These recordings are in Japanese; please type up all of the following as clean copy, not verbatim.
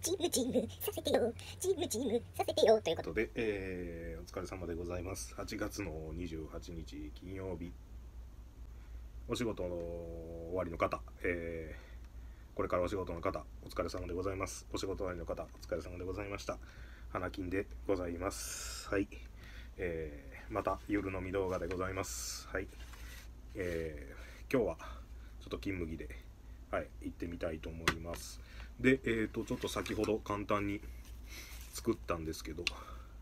チムチムさせてよ、チムチムさせてよということで、お疲れ様でございます。8月の28日金曜日、お仕事の終わりの方、これからお仕事の方、お疲れ様でございます。お仕事終わりの方、お疲れ様でございました。花金でございます。はい、また夜飲み動画でございます。はい、今日はちょっと金麦で、はい、行ってみたいと思います。で、ちょっと先ほど簡単に作ったんですけど、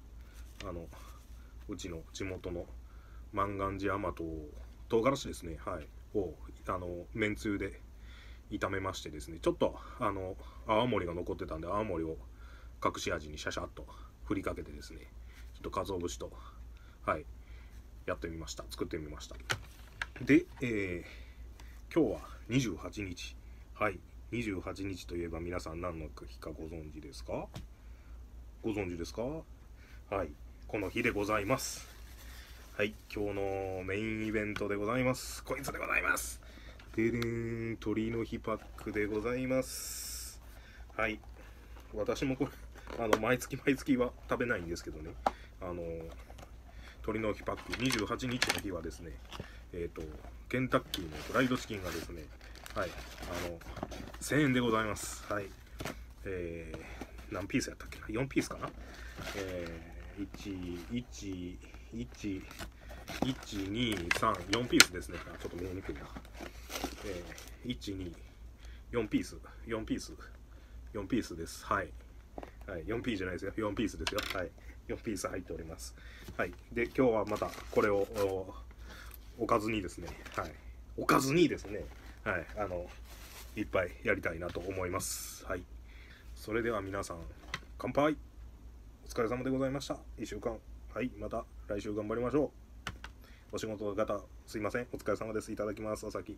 うちの地元の万願寺甘唐辛子ですね、はい、をめんつゆで炒めましてですね、ちょっと泡盛が残ってたんで、泡盛を隠し味にシャシャっと振りかけてですね、ちょっと鰹節と、はい、やってみました。作ってみました。で、今日は28日、はい、28日といえば皆さん何の日かご存知ですか？ご存知ですか？はい、この日でございます。はい、今日のメインイベントでございます。こいつでございます。ででーん、鳥の日パックでございます。はい、私もこれ毎月は食べないんですけどね、鳥の日パック28日の日はですね、ケンタッキーのフライドチキンがですね、はい、1000円でございます。はい、何ピースやったっけな、4ピースかな、123、4ピースですね。ちょっと見えにくいな。4ピースです。はい、はい、4P じゃないですよ、4ピースですよ。はい、4ピース入っております。はい、で今日はまたこれをおかずにですね、はい、はい、いっぱいやりたいなと思います。はい、それでは皆さん乾杯。お疲れ様でございました。1週間、はい、また来週頑張りましょう。お仕事の方すいません、お疲れ様です。いただきます。お先。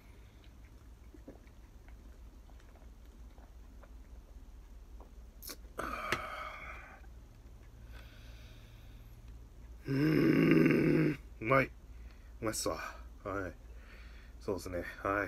うまいっすわ。はい、そうですね。はい、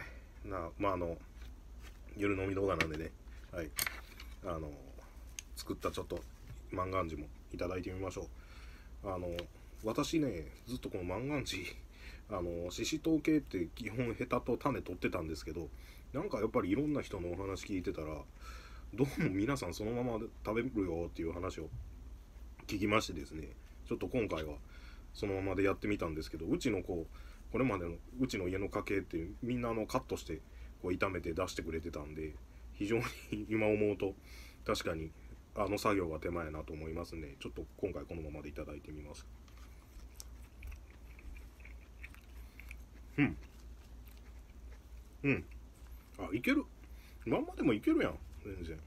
夜飲み動画なんでね、はい、作ったちょっと万願寺もいただいてみましょう。私ね、ずっとこの万願寺ししとう系って基本ヘタと種取ってたんですけど、なんかやっぱりいろんな人のお話聞いてたら、どうも皆さんそのままで食べるよっていう話を聞きましてですね、ちょっと今回はそのままでやってみたんですけど、これまでのうちの家の家系ってみんなカットしてこう炒めて出してくれてたんで、非常に今思うと確かに作業が手間やなと思いますね。ちょっと今回このままでいただいてみます。いける。まんまでもいけるやん、全然。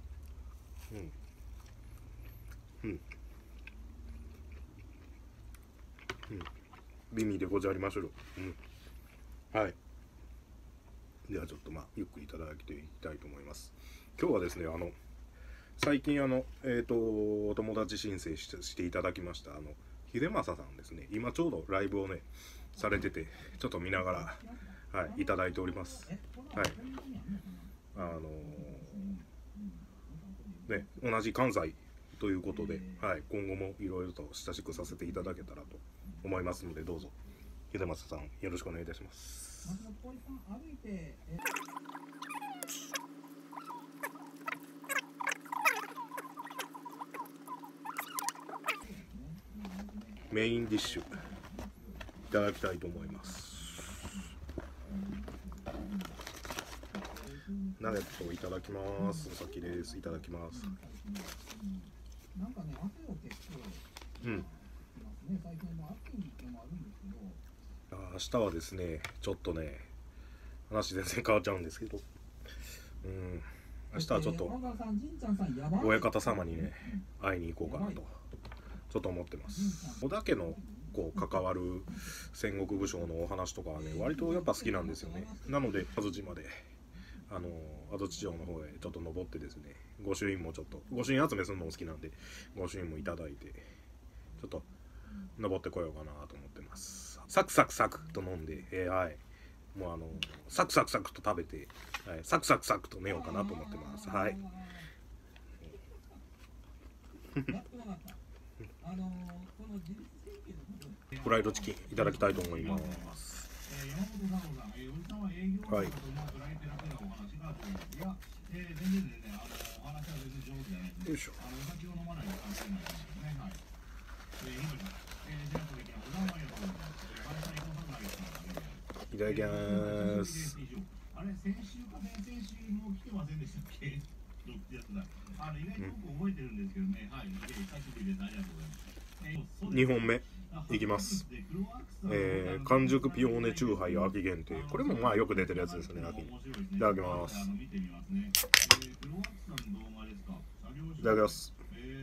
美味でございまする。はい。ではちょっとゆっくりいただいていきたいと思います。今日はですね、最近お友達申請していただきました秀政さんですね、今ちょうどライブをねされてて、ちょっと見ながら、はい、いただいております。はい、ね、同じ関西ということで、はい、今後もいろいろと親しくさせていただけたらと思いますので、どうぞ秀政さんよろしくお願いいたします。メインディッシュいただきたいと思います。ナゲットいただきます。お先です。いただきます。明日はですね、ちょっとね話全然変わっちゃうんですけど、明日はちょっと親方様にね会いに行こうかなとちょっと思ってます。織田家の関わる戦国武将のお話とかはね割とやっぱ好きなんですよね。なので安土島で安土城の方へちょっと登ってですね、御朱印もちょっと御朱印集めするのも好きなんで御朱印もいただいて、ちょっと登ってこようかなと思ってます。サクサクサクと飲んで、はい、もうサクサクサクと食べて、はい、サクサクサクと寝ようかなと思ってます。はい、 フライドチキンいただきたいと思います。はい。よいしょ。いただきます。2本目いきます。完熟ピオーネチューハイ秋限定。これもまあよく出てるやつですね。秋にいただきます。いただきます。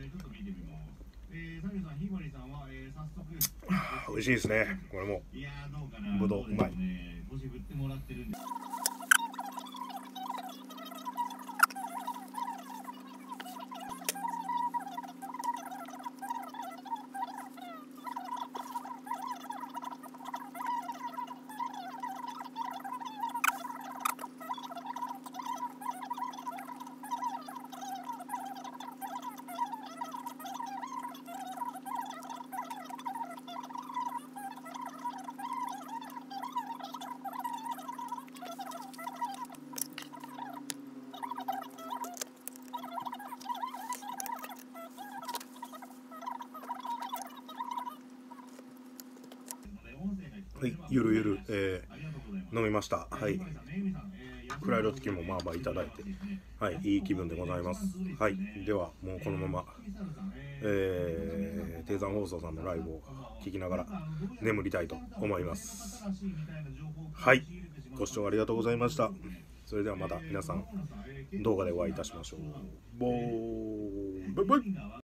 美味しいですね。これもぶどううまい。はい、ゆるゆる、飲みました。はい。フライドチキンもまあまあいただいて、はい、いい気分でございます。はい、ではもうこのまま、低山放送さんのライブを聞きながら眠りたいと思います。はい、ご視聴ありがとうございました。それではまた皆さん動画でお会いいたしましょう。バイバイ。